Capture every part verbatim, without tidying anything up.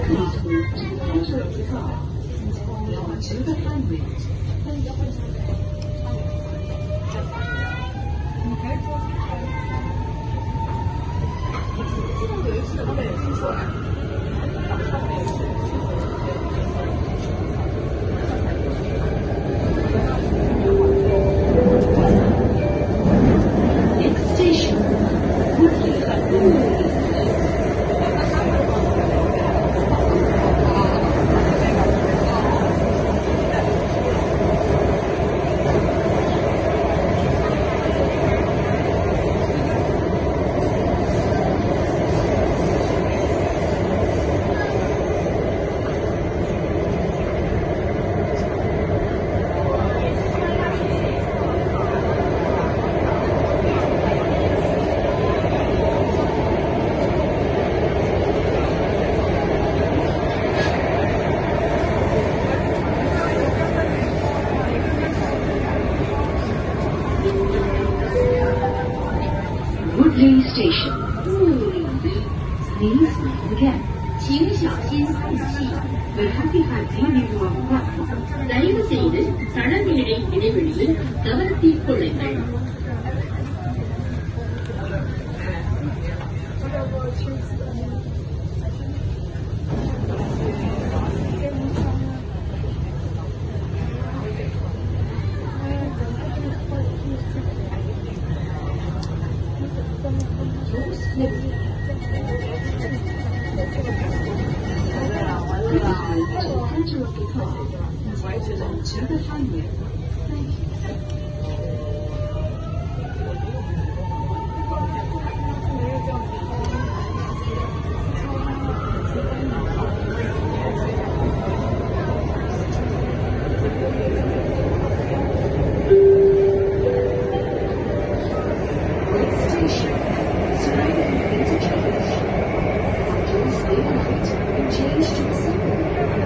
Woodley Station. Please mind the gap. 请小心空隙. The happy had leaving on platform. தயவு செய்து தடமேடை இடைவெளியில் கவனத்தில் கொள்ளுங்கள். To the highway. Thank you. Station. Surrounding interchange. Please stay behind and change to the subway.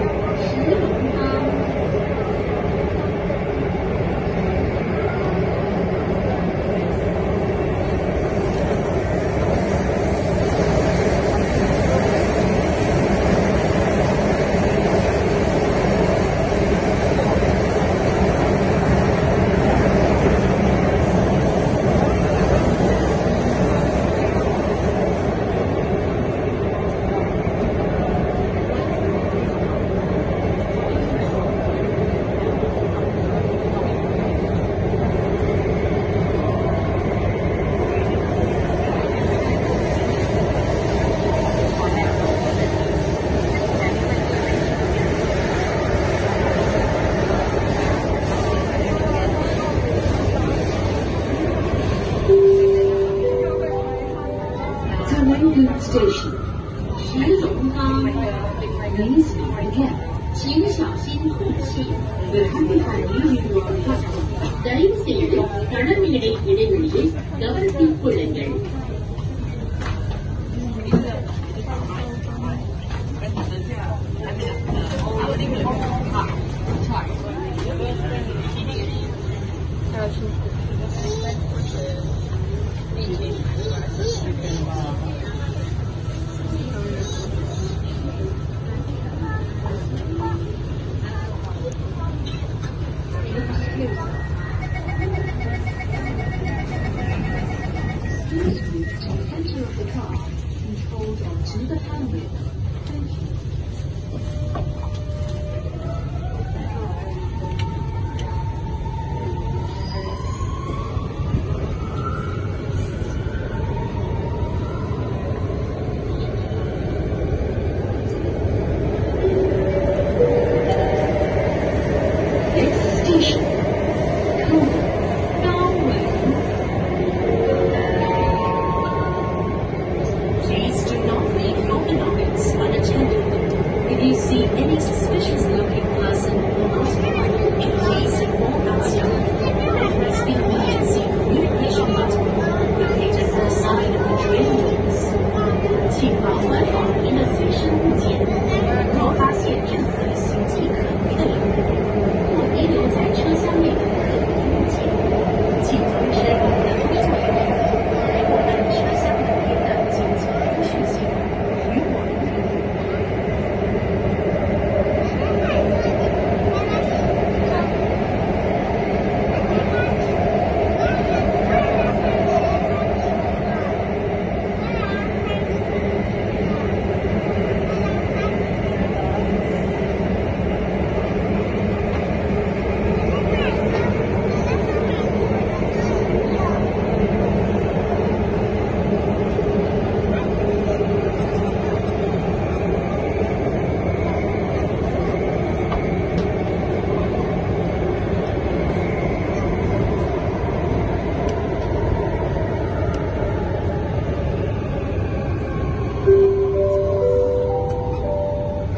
Station. 石龙岗 Please mind the gap. 请小心空隙. The happy had leaving on platform. தயவு செய்து தடமேடை இடைவெளியில் கவனத்தில் கொள்ளுங்கள்.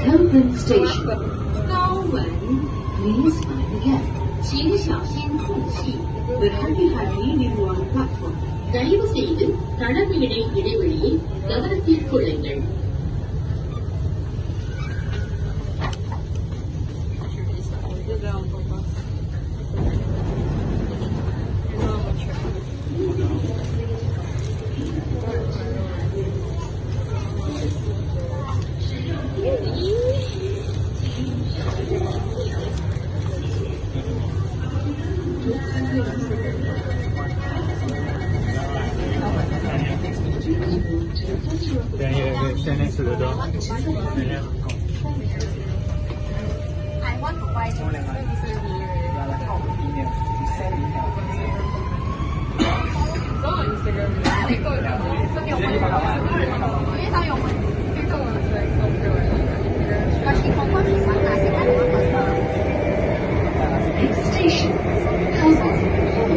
Telephone station. 高文 Please mind again. 请小心空隙 We're happy to have you on platform. தயவு செய்து தடவிடை இடைவெளியை கவனத்தில் கொள்ளுங்கள். 对，对，现在是的都。 I want to buy Next station. Cover.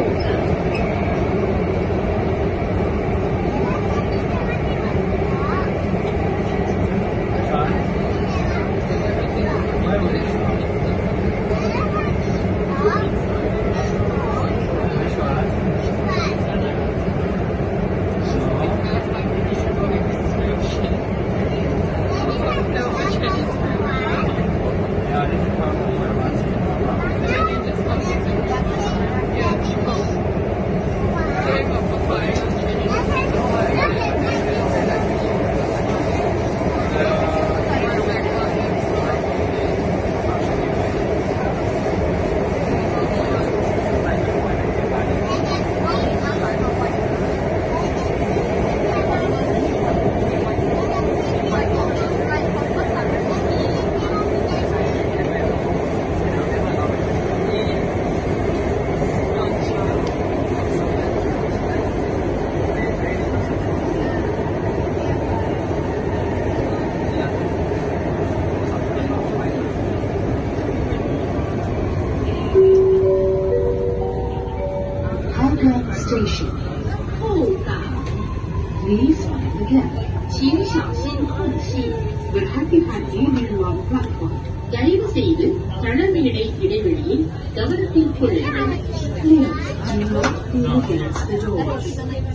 Station. 后港 Please mind again. 请小心空隙 We're happy to have you on platform. தயவு செய்து தடவிடை இடைவெளியை கவனத்தில் கொள்ளுங்கள். Please do not go against the doors.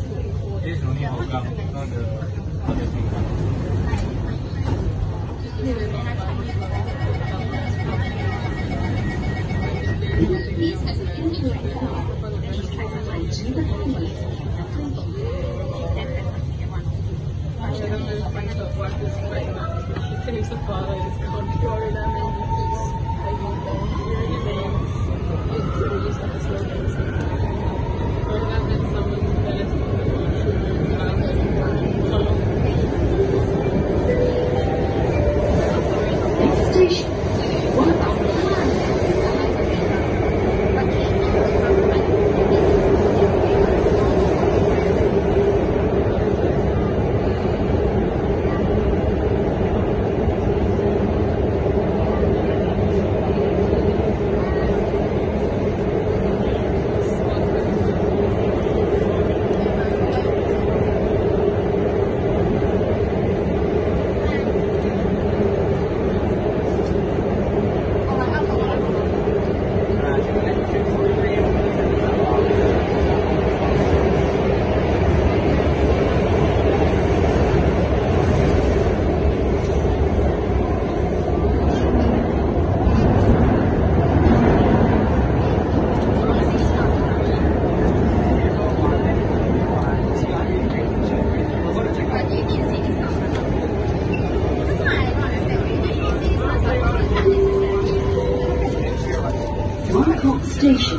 Station.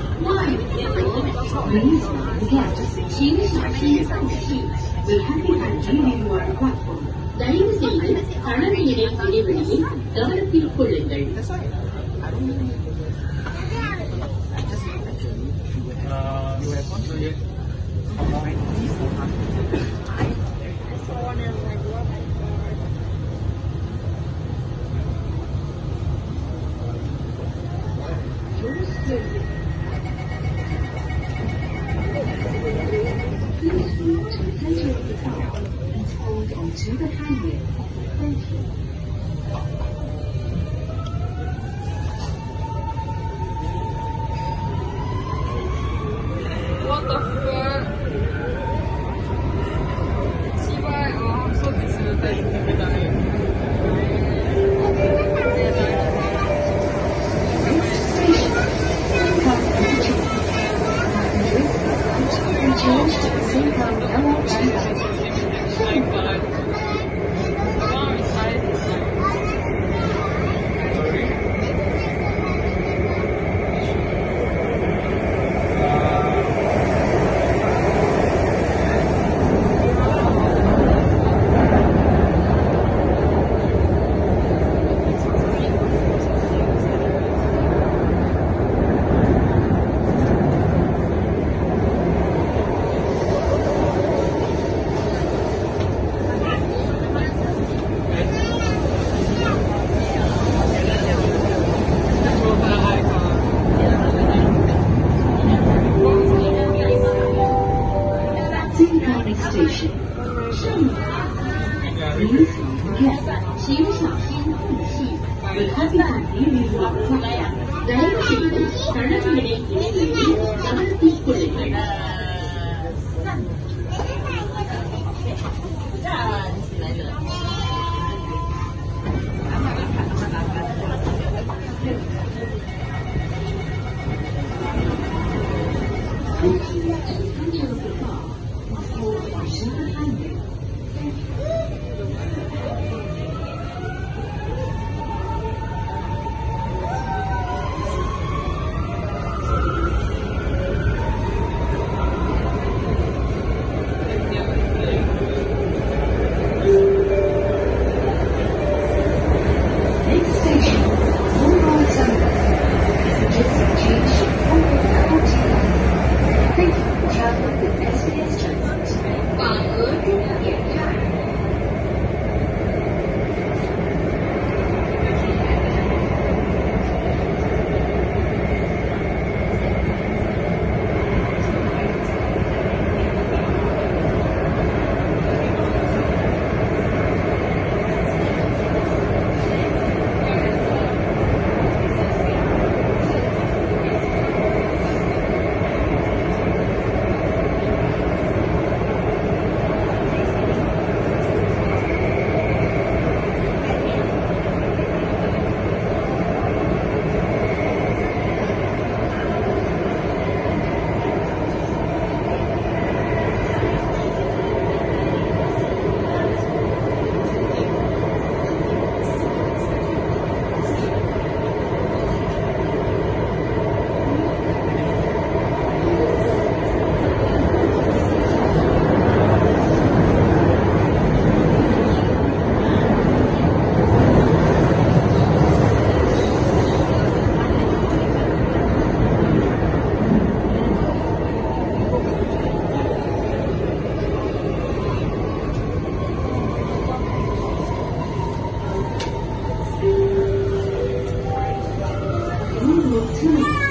Please mind again. 请小心空隙 We're happy to have you on platform. தயவு செய்து தடவிடை இடைவெளியை கவனத்தில் கொள்ளுங்கள். Please move to the center of the car and hold onto the handrail. Thank you. 请小心空隙，외환비상이 위험합니다. 내일은 다른 일에 일이 나를 비꼬는 Ooh,